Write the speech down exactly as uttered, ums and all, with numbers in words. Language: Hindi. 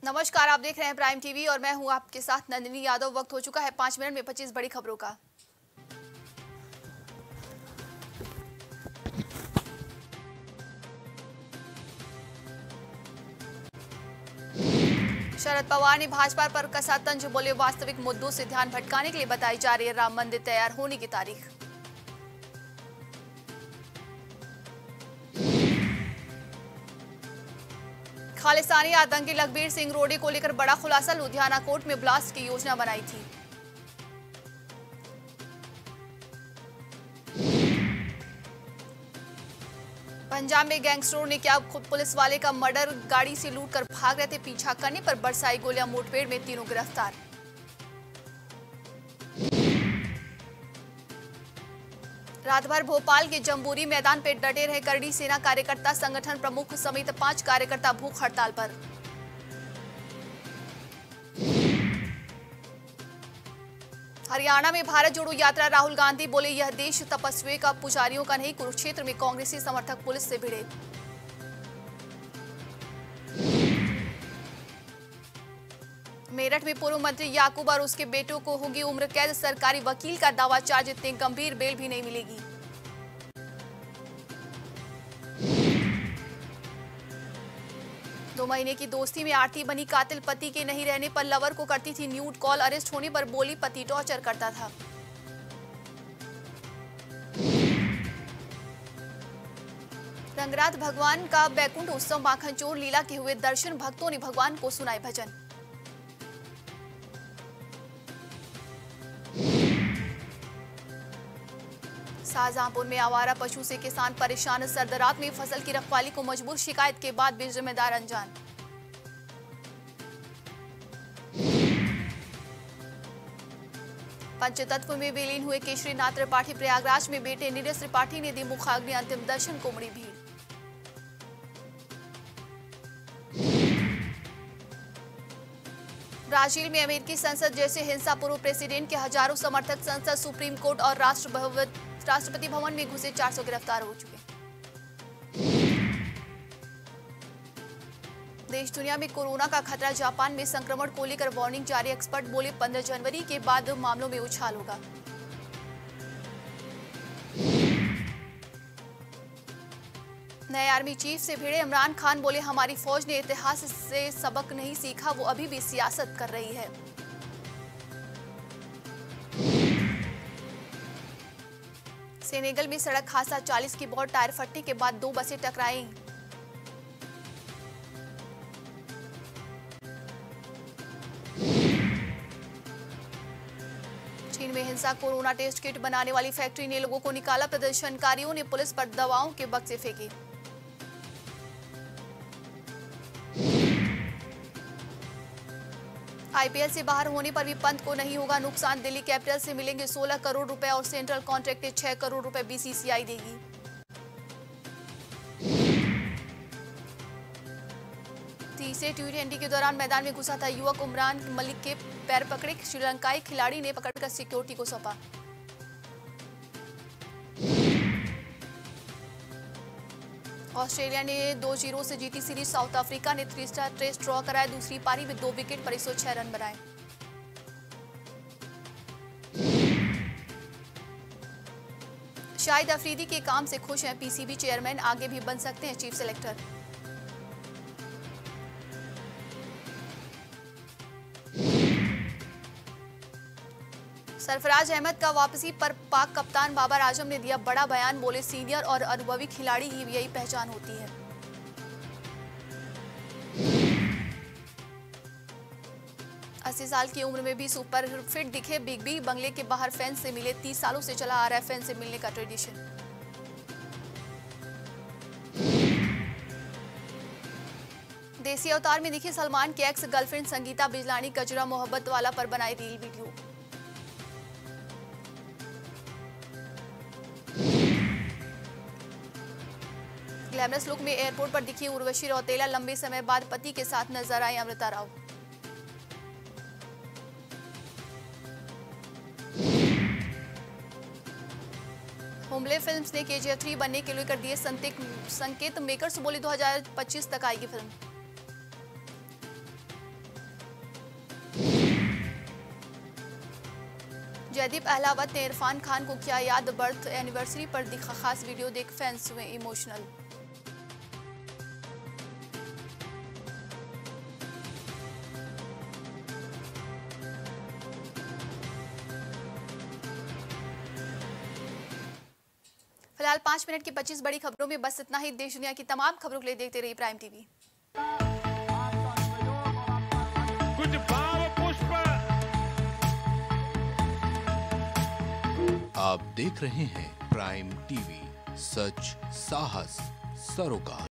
नमस्कार, आप देख रहे हैं प्राइम टीवी और मैं हूं आपके साथ नंदिनी यादव। वक्त हो चुका है पांच मिनट में पच्चीस बड़ी खबरों का। शरद पवार ने भाजपा पर कसा तंज, बोले वास्तविक मुद्दों से ध्यान भटकाने के लिए बताई जा रही है राम मंदिर तैयार होने की तारीख। खालिस्तानी आतंकी लखबीर सिंह रोडी को लेकर बड़ा खुलासा, लुधियाना कोर्ट में ब्लास्ट की योजना बनाई थी। पंजाब में गैंगस्टरों ने किया खुद पुलिस वाले का मर्डर, गाड़ी से लूटकर भाग रहे थे, पीछा करने पर बरसाई गोलियां, मुठभेड़ में तीनों गिरफ्तार। रात भर भोपाल के जम्बूरी मैदान पर डटे रहे करड़ी सेना कार्यकर्ता, संगठन प्रमुख समेत पांच कार्यकर्ता भूख हड़ताल पर। हरियाणा में भारत जोड़ो यात्रा, राहुल गांधी बोले यह देश तपस्वियों का पुजारियों का नहीं, कुरुक्षेत्र में कांग्रेसी समर्थक पुलिस से भिड़े। मेरठ में पूर्व मंत्री याकूब और उसके बेटों को होगी उम्र कैद, सरकारी वकील का दावा, चार्ज इतने गंभीर बेल भी नहीं मिलेगी। दो महीने की दोस्ती में आरती बनी कातिल, पति के नहीं रहने पर लवर को करती थी न्यूड कॉल, अरेस्ट होने पर बोली पति टॉर्चर करता था। रंगरात भगवान का बैकुंठ उत्सव, माखनचोर लीला के हुए दर्शन, भक्तों ने भगवान को सुनाए भजन। शाहजहांपुर में आवारा पशु से किसान परेशान, सरदरात में फसल की रखवाली को मजबूर, शिकायत के बाद भी जिम्मेदार अनजान। पंचतत्व में विलीन हुए केशरीनाथ त्रिपाठी, प्रयागराज में बेटे नीरज त्रिपाठी ने दी मुखाग्नि, अंतिम दर्शन को उमड़ी भीड़। ब्राजील में अमेरिकी संसद जैसे हिंसा, पूर्व प्रेसिडेंट के हजारों समर्थक संसद, सुप्रीम कोर्ट और राष्ट्र भवन राष्ट्रपति भवन में घुसे, चार सौ गिरफ्तार हो चुके। देश दुनिया में कोरोना का खतरा, जापान में संक्रमण को लेकर वार्निंग जारी, एक्सपर्ट बोले पंद्रह जनवरी के बाद मामलों में उछाल होगा। नए आर्मी चीफ से भिड़े इमरान खान, बोले हमारी फौज ने इतिहास से सबक नहीं सीखा, वो अभी भी सियासत कर रही है। सेनेगल में सड़क हादसा, चालीस की बोर टायर फटने के बाद दो बसें टकराई। चीन में हिंसा, कोरोना टेस्ट किट बनाने वाली फैक्ट्री ने लोगों को निकाला, प्रदर्शनकारियों ने पुलिस पर दवाओं के बक्से फेंके। आईपीएल से बाहर होने पर भी पंत को नहीं होगा नुकसान, दिल्ली कैपिटल से मिलेंगे सोलह करोड़ रुपए और सेंट्रल कॉन्ट्रैक्ट छह करोड़ रुपए बीसीसीआई देगी। तीसरे टी ट्वेंटी के दौरान मैदान में घुसा था युवक, उमरान मलिक के पैर पकड़े, श्रीलंकाई खिलाड़ी ने पकड़कर सिक्योरिटी को सौंपा। ऑस्ट्रेलिया ने दो जीरो से जीती सीरीज, साउथ अफ्रीका ने थ्री स्टार टेस्ट ड्रॉ कराया, दूसरी पारी में दो विकेट पर एक सौ छह रन बनाए। शाहिद अफरीदी के काम से खुश हैं पीसीबी चेयरमैन, आगे भी बन सकते हैं चीफ सेलेक्टर। सरफराज अहमद का वापसी पर पाक कप्तान बाबर आजम ने दिया बड़ा बयान, बोले सीनियर और अनुभवी खिलाड़ी की यही पहचान होती है। अस्सी साल की उम्र में भी सुपर फिट दिखे बिग बी, बंगले के बाहर फैंस से मिले, तीस सालों से चला आ रहा है फैंस से मिलने का ट्रेडिशन। देसी अवतार में दिखी सलमान की एक्स गर्लफ्रेंड संगीता बिजलानी, कजरा मोहब्बत वाला पर बनाई रील वीडियो। ग्लैमरस लुक में एयरपोर्ट पर दिखी उर्वशी रौतेला, लंबे समय बाद पति के साथ नजर आई अमृता राव। होमले फिल्म्स ने केजीएफ थ्री बनने के लिए कर दिए संकेत, मेकर्स बोले दो हज़ार पच्चीस तक आएगी फिल्म। जयदीप अहलावत ने इरफान खान को किया याद, बर्थ एनिवर्सरी पर दिखा खास वीडियो देख फैंस हुए इमोशनल। फिलहाल पांच मिनट की पच्चीस बड़ी खबरों में बस इतना ही। देश दुनिया की तमाम खबरों के लिए देखते रहिए प्राइम टीवी। कुछ भाव पुष्प। आप देख रहे हैं प्राइम टीवी, सच साहस सरोकार।